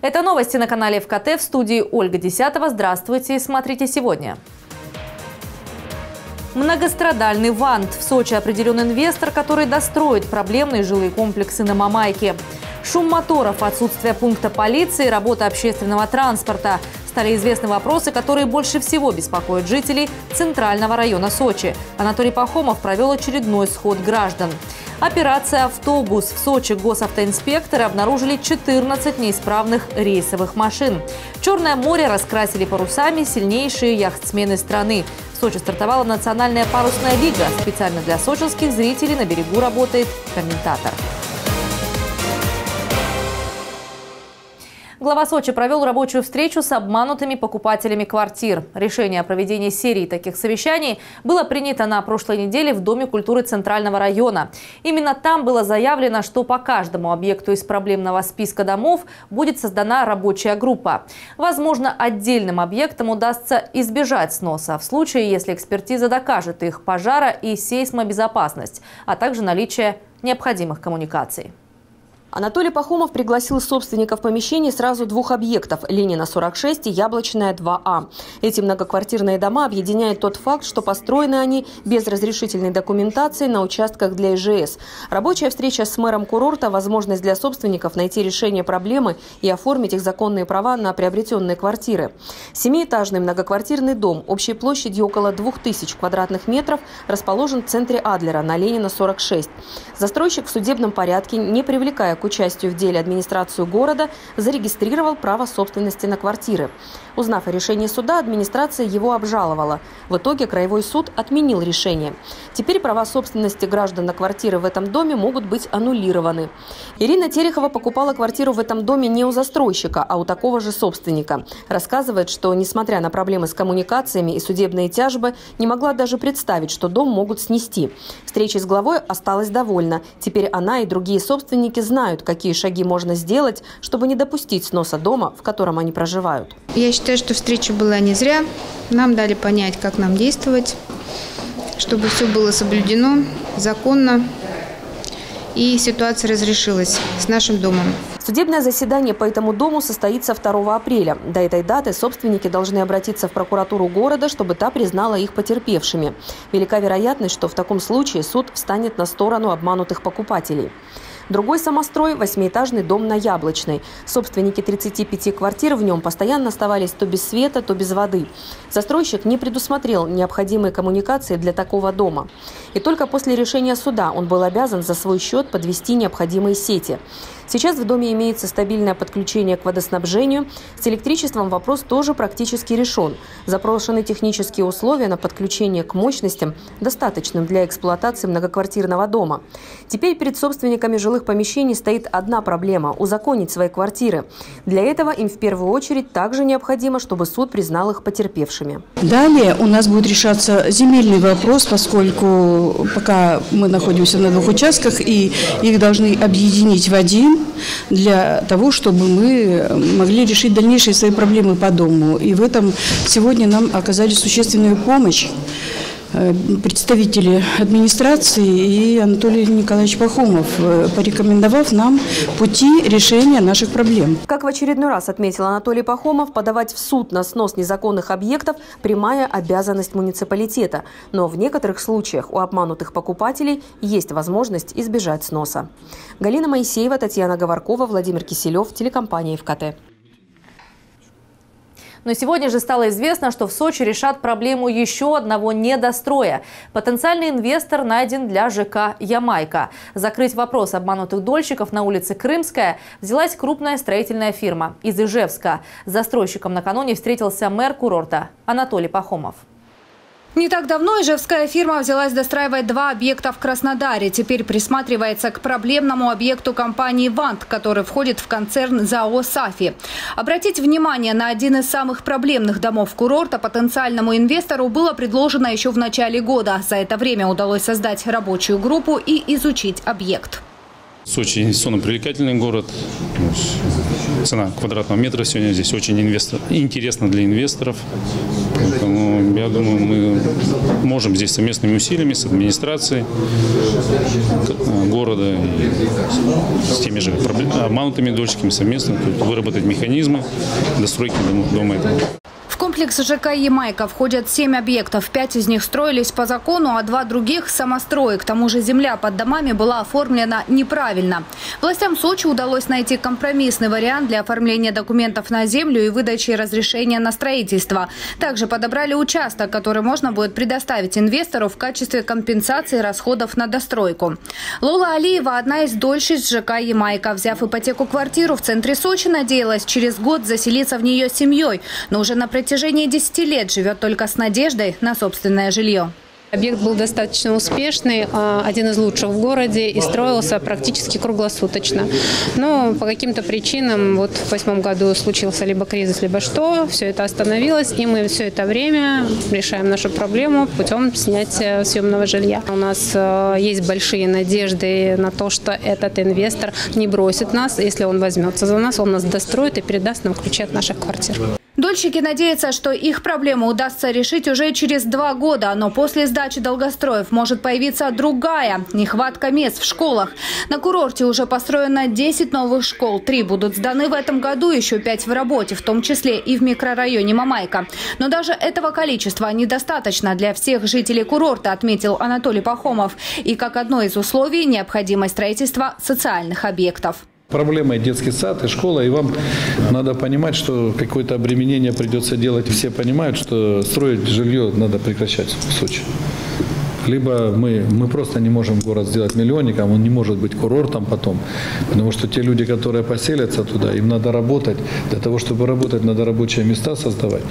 Это новости на канале ФКТ, в студии Ольга Десятова. Здравствуйте, смотрите сегодня. Многострадальный Вант. В Сочи определен инвестор, который достроит проблемные жилые комплексы на Мамайке. Шум моторов, отсутствие пункта полиции, работа общественного транспорта. Стали известны вопросы, которые больше всего беспокоят жителей Центрального района Сочи. Анатолий Пахомов провел очередной сход граждан. Операция «Автобус». В Сочи госавтоинспекторы обнаружили 14 неисправных рейсовых машин. В Черное море раскрасили парусами сильнейшие яхтсмены страны. В Сочи стартовала национальная парусная лига. Специально для сочинских зрителей на берегу работает комментатор. Глава Сочи провел рабочую встречу с обманутыми покупателями квартир. Решение о проведении серии таких совещаний было принято на прошлой неделе в Доме культуры Центрального района. Именно там было заявлено, что по каждому объекту из проблемного списка домов будет создана рабочая группа. Возможно, отдельным объектам удастся избежать сноса в случае, если экспертиза докажет их пожара и сейсмобезопасность, а также наличие необходимых коммуникаций. Анатолий Пахомов пригласил собственников помещений сразу двух объектов – Ленина, 46 и Яблочная, 2А. Эти многоквартирные дома объединяет тот факт, что построены они без разрешительной документации на участках для ИЖС. Рабочая встреча с мэром курорта – возможность для собственников найти решение проблемы и оформить их законные права на приобретенные квартиры. Семиэтажный многоквартирный дом общей площадью около 2000 квадратных метров расположен в центре Адлера на Ленина, 46. Застройщик в судебном порядке, не привлекая к участию в деле администрацию города, зарегистрировал право собственности на квартиры. Узнав о решении суда, администрация его обжаловала. В итоге Краевой суд отменил решение. Теперь права собственности граждан на квартиры в этом доме могут быть аннулированы. Ирина Терехова покупала квартиру в этом доме не у застройщика, а у такого же собственника. Рассказывает, что, несмотря на проблемы с коммуникациями и судебные тяжбы, не могла даже представить, что дом могут снести. Встречей с главой осталась довольна. Теперь она и другие собственники знают, какие шаги можно сделать, чтобы не допустить сноса дома, в котором они проживают. Я считаю, что встреча была не зря. Нам дали понять, как нам действовать, чтобы все было соблюдено законно и ситуация разрешилась с нашим домом. Судебное заседание по этому дому состоится 2 апреля. До этой даты собственники должны обратиться в прокуратуру города, чтобы та признала их потерпевшими. Велика вероятность, что в таком случае суд встанет на сторону обманутых покупателей. Другой самострой – 8-этажный дом на Яблочной. Собственники 35 квартир в нем постоянно оставались то без света, то без воды. Застройщик не предусмотрел необходимые коммуникации для такого дома. И только после решения суда он был обязан за свой счет подвести необходимые сети. Сейчас в доме имеется стабильное подключение к водоснабжению. С электричеством вопрос тоже практически решен. Запрошены технические условия на подключение к мощностям, достаточным для эксплуатации многоквартирного дома. Теперь перед собственниками жилых помещений стоит одна проблема – узаконить свои квартиры. Для этого им в первую очередь также необходимо, чтобы суд признал их потерпевшими. Далее у нас будет решаться земельный вопрос, поскольку пока мы находимся на двух участках, и их должны объединить в один, для того, чтобы мы могли решить дальнейшие свои проблемы по дому. И в этом сегодня нам оказали существенную помощь представители администрации и Анатолий Николаевич Пахомов, порекомендовав нам пути решения наших проблем. Как в очередной раз отметил Анатолий Пахомов, подавать в суд на снос незаконных объектов – прямая обязанность муниципалитета. Но в некоторых случаях у обманутых покупателей есть возможность избежать сноса. Галина Моисеева, Татьяна Говоркова, Владимир Киселев, телекомпания ФКТ. Но сегодня же стало известно, что в Сочи решат проблему еще одного недостроя. Потенциальный инвестор найден для ЖК «Ямайка». Закрыть вопрос обманутых дольщиков на улице Крымская взялась крупная строительная фирма из Ижевска. С застройщиком накануне встретился мэр курорта Анатолий Пахомов. Не так давно ижевская фирма взялась достраивать 2 объекта в Краснодаре. Теперь присматривается к проблемному объекту компании «Вант», который входит в концерн ЗАО «Сафи». Обратить внимание на один из самых проблемных домов курорта потенциальному инвестору было предложено еще в начале года. За это время удалось создать рабочую группу и изучить объект. Сочи инвестиционно привлекательный город. Цена квадратного метра сегодня здесь очень интересна для инвесторов. Поэтому, я думаю, мы можем здесь совместными усилиями с администрацией города и с теми же обманутыми дольщиками совместно выработать механизмы достройки дома этого. В комплекс ЖК «Ямайка» входят 7 объектов. 5 из них строились по закону, а 2 других – самострои. К тому же земля под домами была оформлена неправильно. Властям Сочи удалось найти компромиссный вариант для оформления документов на землю и выдачи разрешения на строительство. Также подобрали участок, который можно будет предоставить инвестору в качестве компенсации расходов на достройку. Лола Алиева – одна из дольщиц ЖК «Ямайка». Взяв ипотеку-квартиру в центре Сочи, надеялась через год заселиться в нее с семьей. Но уже на протяжении 10 лет живет только с надеждой на собственное жилье. Объект был достаточно успешный, один из лучших в городе и строился практически круглосуточно. Но по каким-то причинам вот в 2008 году случился либо кризис, либо что, все это остановилось, и мы все это время решаем нашу проблему путем снятия съемного жилья. У нас есть большие надежды на то, что этот инвестор не бросит нас, если он возьмется за нас, он нас достроит и передаст нам ключи от наших квартир. Дольщики надеются, что их проблему удастся решить уже через 2 года. Но после сдачи долгостроев может появиться другая – нехватка мест в школах. На курорте уже построено 10 новых школ. 3 будут сданы в этом году, еще 5 в работе, в том числе и в микрорайоне Мамайка. Но даже этого количества недостаточно для всех жителей курорта, отметил Анатолий Пахомов. И как одно из условий – необходимость строительства социальных объектов. Проблема детский сад и школа, и вам надо понимать, что какое-то обременение придется делать. Все понимают, что строить жилье надо прекращать в Сочи. Либо мы просто не можем город сделать миллионником, он не может быть курортом потом. Потому что те люди, которые поселятся туда, им надо работать. Для того, чтобы работать, надо рабочие места создавать.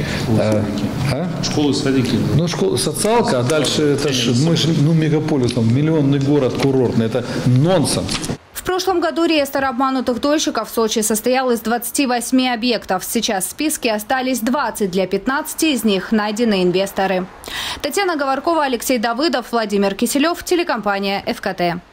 Школы, садики. Ну, социалка, а дальше это же, мы же, мегаполис, миллионный город курортный. Это нонсенс. В прошлом году реестр обманутых дольщиков в Сочи состоял из 28 объектов. Сейчас в списке остались 20. Для 15 из них найдены инвесторы. Татьяна Говоркова, Алексей Давыдов, Владимир Киселев, телекомпания ФКТ.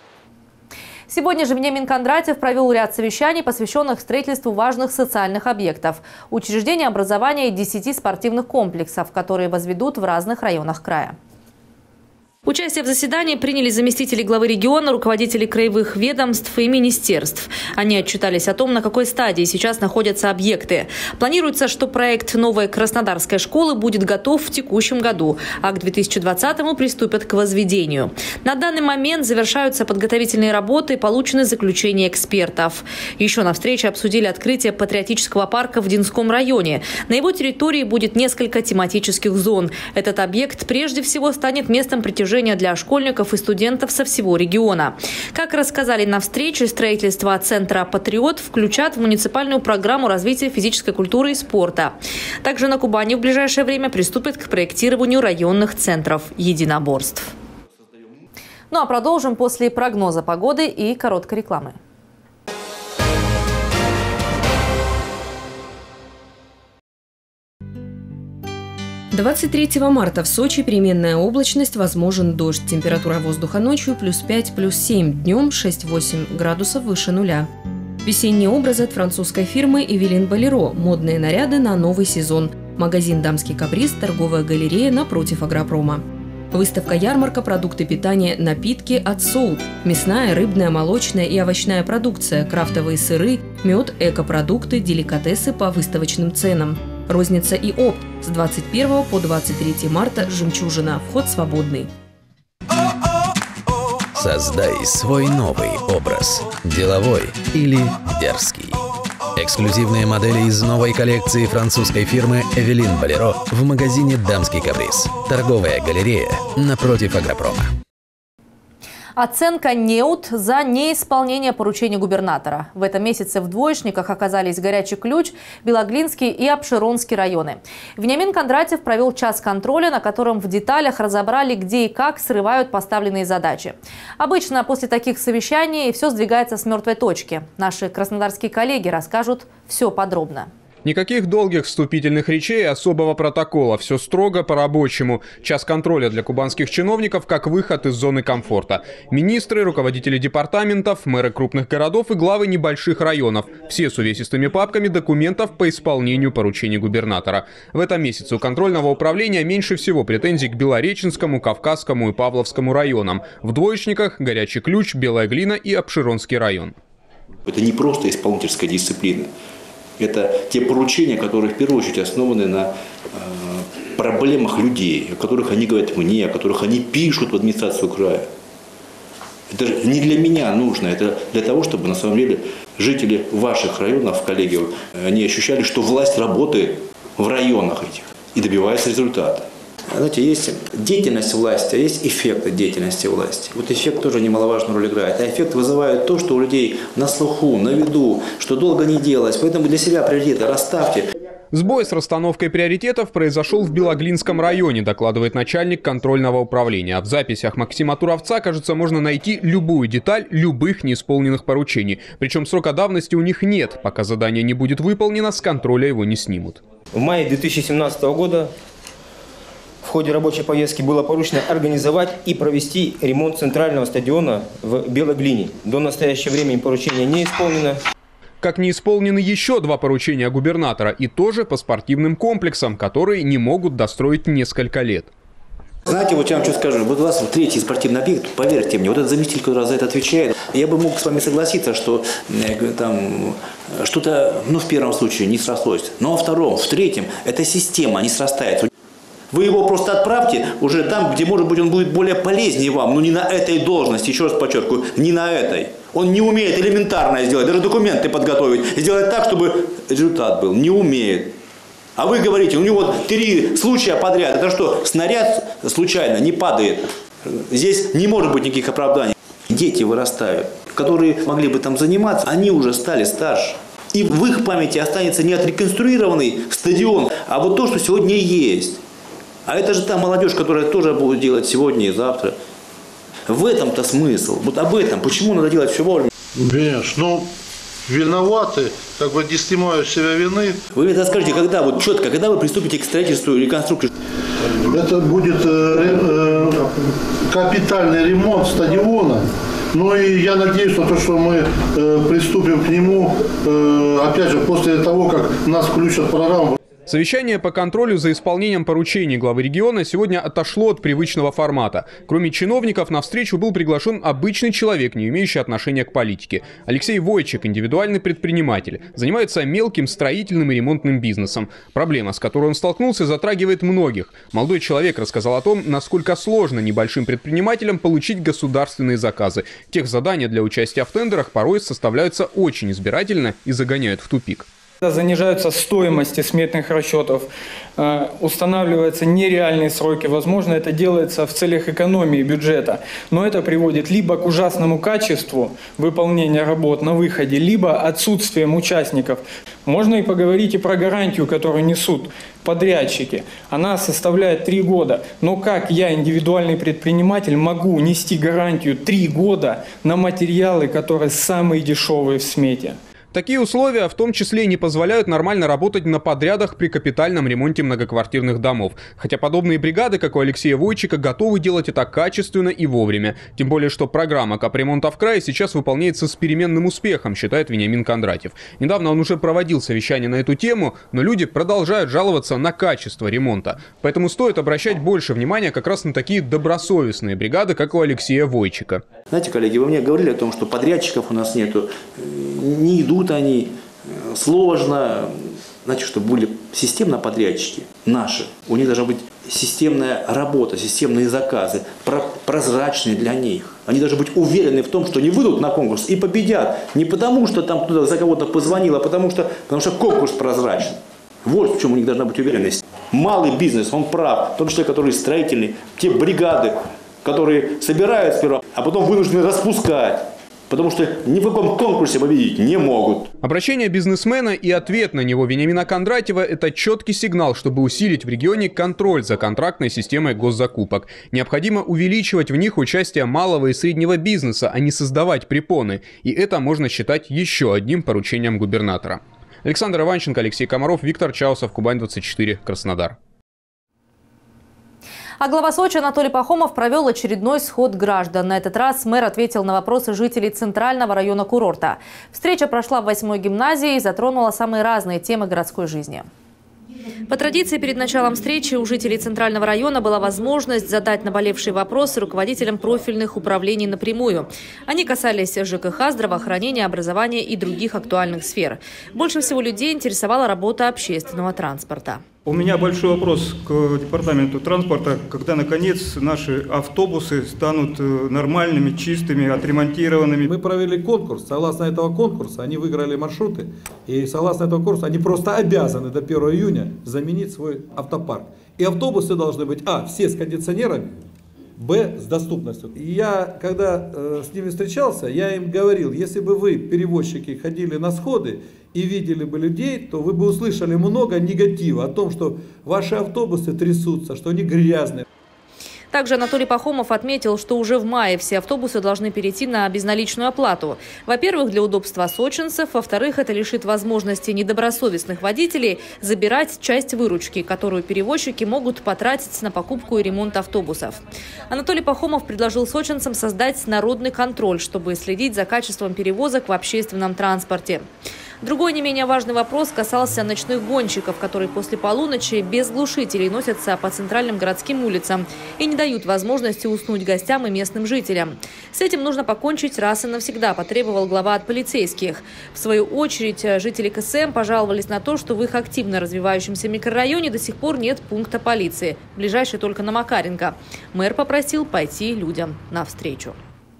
Сегодня же Вениамин Кондратьев провел ряд совещаний, посвященных строительству важных социальных объектов, учреждения образования и 10 спортивных комплексов, которые возведут в разных районах края. Участие в заседании приняли заместители главы региона, руководители краевых ведомств и министерств. Они отчитались о том, на какой стадии сейчас находятся объекты. Планируется, что проект новой Краснодарской школы будет готов в текущем году, а к 2020-му приступят к возведению. На данный момент завершаются подготовительные работы, получены заключения экспертов. Еще на встрече обсудили открытие патриотического парка в Динском районе. На его территории будет несколько тематических зон. Этот объект прежде всего станет местом притяжения для школьников и студентов со всего региона. Как рассказали на встрече, строительство центра «Патриот» включат в муниципальную программу развития физической культуры и спорта. Также на Кубани в ближайшее время приступят к проектированию районных центров единоборств. Ну а продолжим после прогноза погоды и короткой рекламы. 23 марта в Сочи переменная облачность, возможен дождь. Температура воздуха ночью +5, +7, днем 6-8 градусов выше нуля. Весенние образы от французской фирмы «Эвелин Болеро». Модные наряды на новый сезон. Магазин «Дамский каприз», торговая галерея напротив Агропрома. Выставка-ярмарка, продукты питания, напитки от Соут. Мясная, рыбная, молочная и овощная продукция, крафтовые сыры, мед, экопродукты, деликатесы по выставочным ценам. Розница и опт. С 21 по 23 марта «Жемчужина». Вход свободный. Создай свой новый образ. Деловой или дерзкий. Эксклюзивные модели из новой коллекции французской фирмы «Эвелин Болеро» в магазине «Дамский каприз». Торговая галерея напротив Агропрома. Оценка «Неуд» за неисполнение поручений губернатора. В этом месяце в двоечниках оказались Горячий Ключ, Белоглинский и Апшеронский районы. Вениамин Кондратьев провел час контроля, на котором в деталях разобрали, где и как срывают поставленные задачи. Обычно после таких совещаний все сдвигается с мертвой точки. Наши краснодарские коллеги расскажут все подробно. Никаких долгих вступительных речей и особого протокола. Все строго по-рабочему. Час контроля для кубанских чиновников как выход из зоны комфорта. Министры, руководители департаментов, мэры крупных городов и главы небольших районов. Все с увесистыми папками документов по исполнению поручений губернатора. В этом месяце у контрольного управления меньше всего претензий к Белореченскому, Кавказскому и Павловскому районам. В двоечниках Горячий Ключ, Белая Глина и Обширонский район. Это не просто исполнительская дисциплина. Это те поручения, которые в первую очередь основаны на проблемах людей, о которых они говорят мне, о которых они пишут в администрацию края. Это же не для меня нужно, это для того, чтобы на самом деле жители ваших районов, коллеги, они ощущали, что власть работает в районах этих и добивается результата. Знаете, есть деятельность власти, а есть эффект от деятельности власти. Вот эффект тоже немаловажную роль играет. А эффект вызывает то, что у людей на слуху, на виду, что долго не делалось. Поэтому для себя приоритеты расставьте. Сбой с расстановкой приоритетов произошел в Белоглинском районе, докладывает начальник контрольного управления. В записях Максима Туровца, кажется, можно найти любую деталь любых неисполненных поручений. Причем срока давности у них нет. Пока задание не будет выполнено, с контроля его не снимут. В мае 2017 года в ходе рабочей повестки было поручено организовать и провести ремонт центрального стадиона в Белой Глине. До настоящего времени поручение не исполнено. Как не исполнены еще 2 поручения губернатора, и тоже по спортивным комплексам, которые не могут достроить несколько лет. Знаете, вот я вам что скажу, вот у вас третий спортивный объект, поверьте мне, вот этот заместитель, который за это отвечает, я бы мог с вами согласиться, что там что-то, в первом случае не срослось, но во втором, в третьем, эта система не срастается. Вы его просто отправьте уже там, где, может быть, он будет более полезнее вам, но не на этой должности, еще раз подчеркиваю, не на этой. Он не умеет элементарно сделать, даже документы подготовить, сделать так, чтобы результат был. Не умеет. А вы говорите, у него 3 случая подряд. Это что, снаряд случайно не падает? Здесь не может быть никаких оправданий. Дети вырастают, которые могли бы там заниматься, они уже стали старше. И в их памяти останется не отреконструированный стадион, а вот то, что сегодня есть. А это же та молодежь, которая тоже будет делать сегодня и завтра. В этом-то смысл. Вот об этом. Почему надо делать все вовремя? Конечно. Виноваты, не снимаю с себя вины. Вы мне скажите, когда, вот четко, когда вы приступите к строительству и реконструкции? Это будет капитальный ремонт стадиона. Ну и я надеюсь на то, что мы приступим к нему, опять же, после того, как нас включат в программу. Совещание по контролю за исполнением поручений главы региона сегодня отошло от привычного формата. Кроме чиновников, на встречу был приглашен обычный человек, не имеющий отношения к политике. Алексей Войчик, индивидуальный предприниматель, занимается мелким строительным и ремонтным бизнесом. Проблема, с которой он столкнулся, затрагивает многих. Молодой человек рассказал о том, насколько сложно небольшим предпринимателям получить государственные заказы. Техзадания для участия в тендерах порой составляются очень избирательно и загоняют в тупик. Занижаются стоимости сметных расчетов, устанавливаются нереальные сроки. Возможно, это делается в целях экономии бюджета, но это приводит либо к ужасному качеству выполнения работ на выходе, либо отсутствием участников. Можно и поговорить и про гарантию, которую несут подрядчики. Она составляет 3 года. Но как я, индивидуальный предприниматель, могу нести гарантию 3 года на материалы, которые самые дешевые в смете? Такие условия в том числе не позволяют нормально работать на подрядах при капитальном ремонте многоквартирных домов. Хотя подобные бригады, как у Алексея Войчика, готовы делать это качественно и вовремя. Тем более, что программа капремонта в крае сейчас выполняется с переменным успехом, считает Вениамин Кондратьев. Недавно он уже проводил совещание на эту тему, но люди продолжают жаловаться на качество ремонта. Поэтому стоит обращать больше внимания как раз на такие добросовестные бригады, как у Алексея Войчика. Знаете, коллеги, вы мне говорили о том, что подрядчиков у нас нету, не идут они, сложно. Значит, чтобы были системно подрядчики наши, у них должна быть системная работа, системные заказы, прозрачные для них. Они должны быть уверены в том, что они выйдут на конкурс и победят. Не потому, что там кто-то за кого-то позвонил, а потому что конкурс прозрачный. Вот в чем у них должна быть уверенность. Малый бизнес, он прав, в том числе, который строительный, те бригады, которые собирают сперва, а потом вынуждены распускать. Потому что ни в каком конкурсе победить не могут. Обращение бизнесмена и ответ на него Вениамина Кондратьева – это четкий сигнал, чтобы усилить в регионе контроль за контрактной системой госзакупок. Необходимо увеличивать в них участие малого и среднего бизнеса, а не создавать препоны. И это можно считать еще одним поручением губернатора. Александр Иванченко, Алексей Комаров, Виктор Чаусов, Кубань-24, Краснодар. А глава Сочи Анатолий Пахомов провел очередной сход граждан. На этот раз мэр ответил на вопросы жителей Центрального района курорта. Встреча прошла в 8-й гимназии и затронула самые разные темы городской жизни. По традиции, перед началом встречи у жителей Центрального района была возможность задать наболевшие вопросы руководителям профильных управлений напрямую. Они касались ЖКХ, здравоохранения, образования и других актуальных сфер. Больше всего людей интересовала работа общественного транспорта. У меня большой вопрос к департаменту транспорта, когда наконец наши автобусы станут нормальными, чистыми, отремонтированными. Мы провели конкурс, согласно этого конкурса они выиграли маршруты, и согласно этого конкурса они просто обязаны до 1 июня заменить свой автопарк. И автобусы должны быть, все с кондиционерами, б, с доступностью. И я, когда с ними встречался, я им говорил, если бы вы, перевозчики, ходили на сходы и видели бы людей, то вы бы услышали много негатива о том, что ваши автобусы трясутся, что они грязные. Также Анатолий Пахомов отметил, что уже в мае все автобусы должны перейти на безналичную оплату. Во-первых, для удобства сочинцев. Во-вторых, это лишит возможности недобросовестных водителей забирать часть выручки, которую перевозчики могут потратить на покупку и ремонт автобусов. Анатолий Пахомов предложил сочинцам создать народный контроль, чтобы следить за качеством перевозок в общественном транспорте. Другой не менее важный вопрос касался ночных гонщиков, которые после полуночи без глушителей носятся по центральным городским улицам и не дают возможности уснуть гостям и местным жителям. С этим нужно покончить раз и навсегда, потребовал глава от полицейских. В свою очередь, жители КСМ пожаловались на то, что в их активно развивающемся микрорайоне до сих пор нет пункта полиции, ближайший только на Макаренко. Мэр попросил пойти людям навстречу.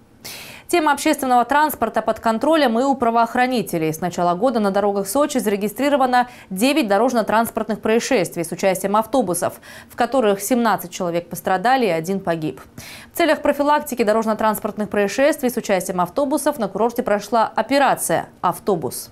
Тема общественного транспорта под контролем и у правоохранителей. С начала года на дорогах Сочи зарегистрировано 9 дорожно-транспортных происшествий с участием автобусов, в которых 17 человек пострадали и 1 погиб. В целях профилактики дорожно-транспортных происшествий с участием автобусов на курорте прошла операция «Автобус».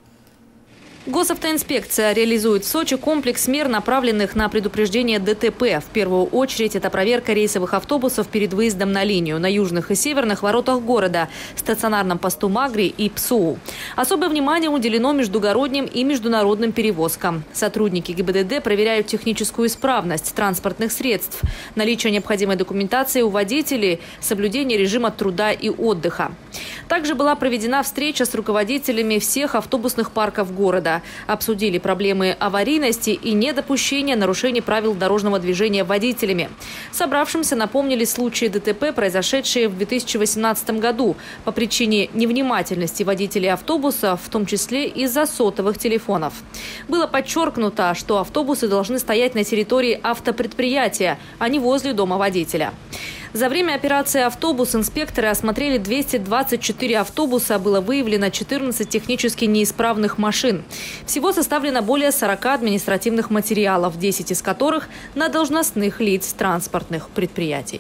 Госавтоинспекция реализует в Сочи комплекс мер, направленных на предупреждение ДТП. В первую очередь это проверка рейсовых автобусов перед выездом на линию на южных и северных воротах города, стационарном посту Магри и ПСУ. Особое внимание уделено междугородним и международным перевозкам. Сотрудники ГИБДД проверяют техническую исправность транспортных средств, наличие необходимой документации у водителей, соблюдение режима труда и отдыха. Также была проведена встреча с руководителями всех автобусных парков города. Обсудили проблемы аварийности и недопущения нарушений правил дорожного движения водителями. Собравшимся напомнили случаи ДТП, произошедшие в 2018 году по причине невнимательности водителей автобуса, в том числе из-за сотовых телефонов. Было подчеркнуто, что автобусы должны стоять на территории автопредприятия, а не возле дома водителя. За время операции «Автобус» инспекторы осмотрели 224 автобуса, было выявлено 14 технически неисправных машин. Всего составлено более 40 административных материалов, 10 из которых на должностных лиц транспортных предприятий.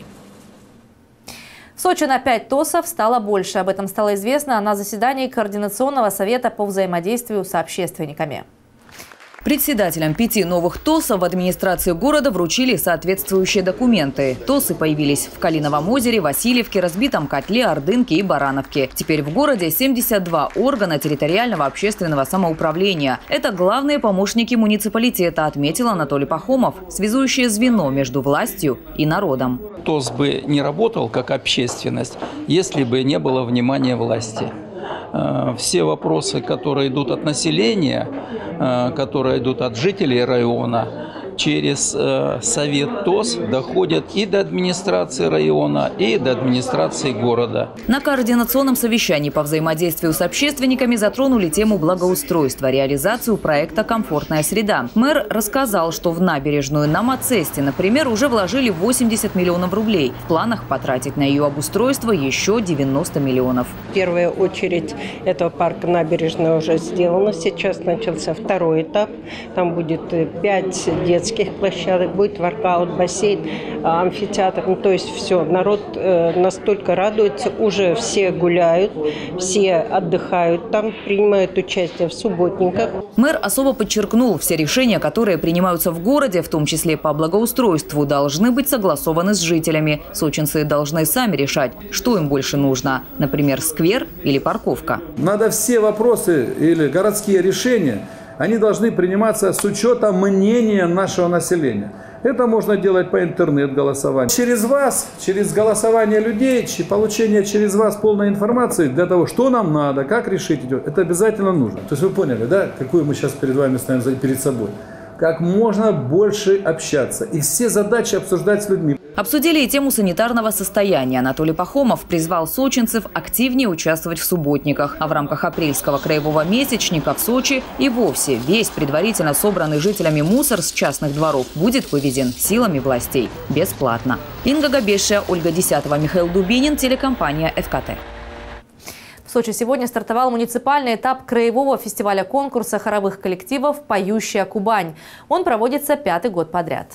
В Сочи на 5 ТОСов стало больше. Об этом стало известно на заседании Координационного совета по взаимодействию с общественниками. Председателям 5 новых ТОСов в администрации города вручили соответствующие документы. ТОСы появились в Калиновом озере, Васильевке, Разбитом котле, Ордынке и Барановке. Теперь в городе 72 органа территориального общественного самоуправления. Это главные помощники муниципалитета, отметил Анатолий Пахомов, связующее звено между властью и народом. ТОС бы не работал как общественность, если бы не было внимания власти. Все вопросы, которые идут от населения, которые идут от жителей района, через совет ТОС доходят и до администрации района, и до администрации города. На координационном совещании по взаимодействию с общественниками затронули тему благоустройства, реализацию проекта «Комфортная среда». Мэр рассказал, что в набережную на Мацесте, например, уже вложили 80 миллионов рублей. В планах потратить на ее обустройство еще 90 миллионов. В первую очередь этого парка набережная уже сделана. Сейчас начался второй этап. Там будет 5 детских площадок, будет воркаут, бассейн, амфитеатр. Ну, то есть все, народ настолько радуется, уже все гуляют, все отдыхают там, принимают участие в субботниках. Мэр особо подчеркнул, все решения, которые принимаются в городе, в том числе по благоустройству, должны быть согласованы с жителями. Сочинцы должны сами решать, что им больше нужно. Например, сквер или парковка. Надо все вопросы или городские решения они должны приниматься с учетом мнения нашего населения. Это можно делать по интернет-голосованию. Через вас, через голосование людей, получение через вас полной информации для того, что нам надо, как решить идет, это обязательно нужно. То есть вы поняли, да, какую мы сейчас перед вами ставим перед собой? Как можно больше общаться и все задачи обсуждать с людьми. Обсудили и тему санитарного состояния. Анатолий Пахомов призвал сочинцев активнее участвовать в субботниках. А в рамках апрельского краевого месячника в Сочи и вовсе весь предварительно собранный жителями мусор с частных дворов будет вывезен силами властей бесплатно. Инга Габешия, Ольга Десятова, Михаил Дубинин, телекомпания ФКТ. В Сочи сегодня стартовал муниципальный этап краевого фестиваля-конкурса хоровых коллективов «Поющая Кубань». Он проводится 5-й год подряд.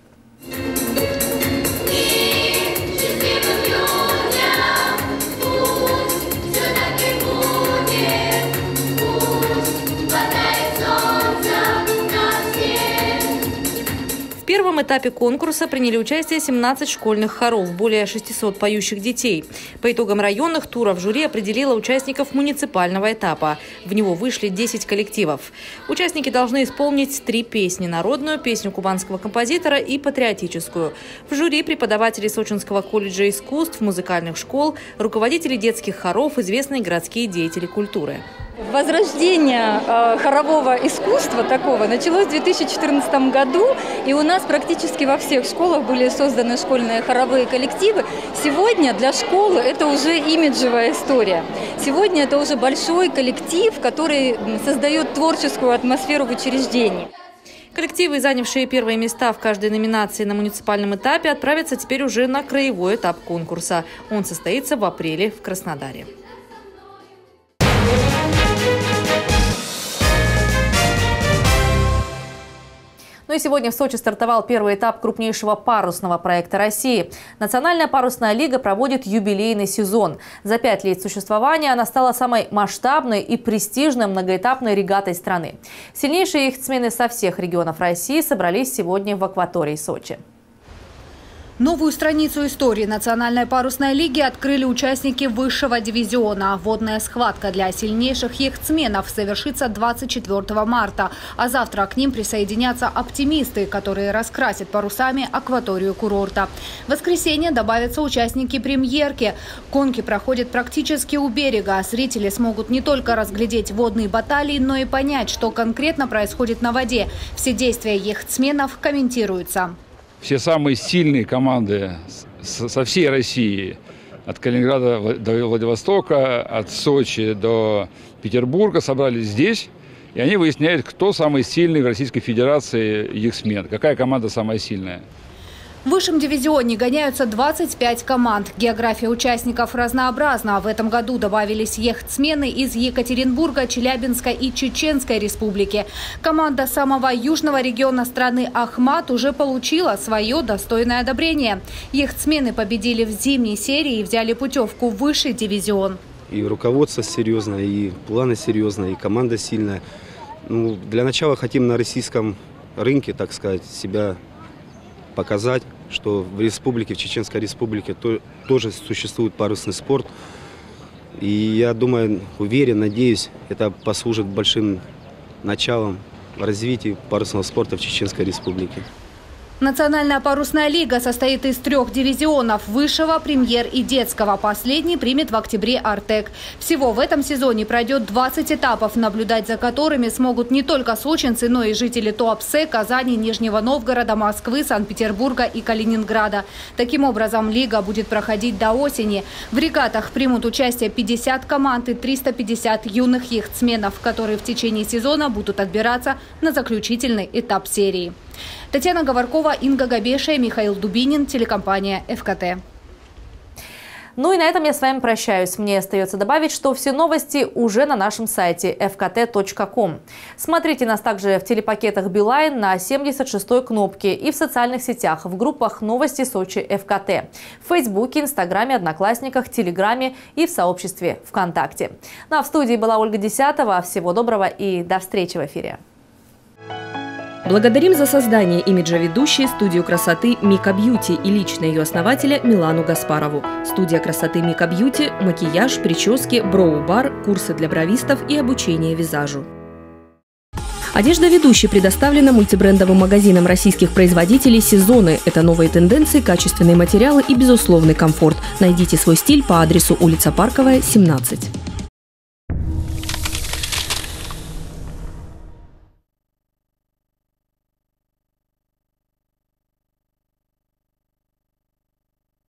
В первом этапе конкурса приняли участие 17 школьных хоров, более 600 поющих детей. По итогам районных туров жюри определило участников муниципального этапа. В него вышли 10 коллективов. Участники должны исполнить 3 песни – народную, песню кубанского композитора и патриотическую. В жюри преподаватели Сочинского колледжа искусств, музыкальных школ, руководители детских хоров, известные городские деятели культуры. Возрождение хорового искусства такого началось в 2014 году, и у нас практически во всех школах были созданы школьные хоровые коллективы. Сегодня для школы это уже имиджевая история. Сегодня это уже большой коллектив, который создает творческую атмосферу в учреждении. Коллективы, занявшие первые места в каждой номинации на муниципальном этапе, отправятся теперь уже на краевой этап конкурса. Он состоится в апреле в Краснодаре. Ну и сегодня в Сочи стартовал первый этап крупнейшего парусного проекта России. Национальная парусная лига проводит юбилейный сезон. За 5 лет существования она стала самой масштабной и престижной многоэтапной регатой страны. Сильнейшие яхтсмены со всех регионов России собрались сегодня в акватории Сочи. Новую страницу истории Национальной парусной лиги открыли участники высшего дивизиона. Водная схватка для сильнейших яхтсменов совершится 24 марта. А завтра к ним присоединятся оптимисты, которые раскрасят парусами акваторию курорта. В воскресенье добавятся участники премьерки. Гонки проходят практически у берега. Зрители смогут не только разглядеть водные баталии, но и понять, что конкретно происходит на воде. Все действия яхтсменов комментируются. Все самые сильные команды со всей России, от Калининграда до Владивостока, от Сочи до Петербурга, собрались здесь. И они выясняют, кто самый сильный в Российской Федерации яхтсмен, какая команда самая сильная. В высшем дивизионе гоняются 25 команд. География участников разнообразна. В этом году добавились яхтсмены из Екатеринбурга, Челябинской и Чеченской республики. Команда самого южного региона страны Ахмат уже получила свое достойное одобрение. Яхтсмены победили в зимней серии и взяли путевку в высший дивизион. И руководство серьезное, и планы серьезные, и команда сильная. Ну, для начала хотим на российском рынке, так сказать, себя показать, что в республике, в Чеченской республике тоже существует парусный спорт. И я думаю, уверен, надеюсь, это послужит большим началом развития парусного спорта в Чеченской республике. Национальная парусная лига состоит из 3 дивизионов – высшего, премьер и детского. Последний примет в октябре Артек. Всего в этом сезоне пройдет 20 этапов, наблюдать за которыми смогут не только сочинцы, но и жители Туапсе, Казани, Нижнего Новгорода, Москвы, Санкт-Петербурга и Калининграда. Таким образом, лига будет проходить до осени. В регатах примут участие 50 команд и 350 юных яхтсменов, которые в течение сезона будут отбираться на заключительный этап серии. Татьяна Говоркова, Инга Габешия, Михаил Дубинин, телекомпания ФКТ. Ну и на этом я с вами прощаюсь. Мне остается добавить, что все новости уже на нашем сайте fkt.com. Смотрите нас также в телепакетах Билайн на 76-й кнопке и в социальных сетях, в группах «Новости Сочи ФКТ», в Фейсбуке, Инстаграме, Одноклассниках, Телеграме и в сообществе ВКонтакте. Ну а в студии была Ольга Десятова. Всего доброго и до встречи в эфире. Благодарим за создание имиджа ведущей студию красоты Мика Бьюти и лично ее основателя Милану Гаспарову. Студия красоты Мика Бьюти, макияж, прически, броу-бар, курсы для бровистов и обучение визажу. Одежда ведущей предоставлена мультибрендовым магазином российских производителей «Сезоны». Это новые тенденции, качественные материалы и безусловный комфорт. Найдите свой стиль по адресу улица Парковая, 17.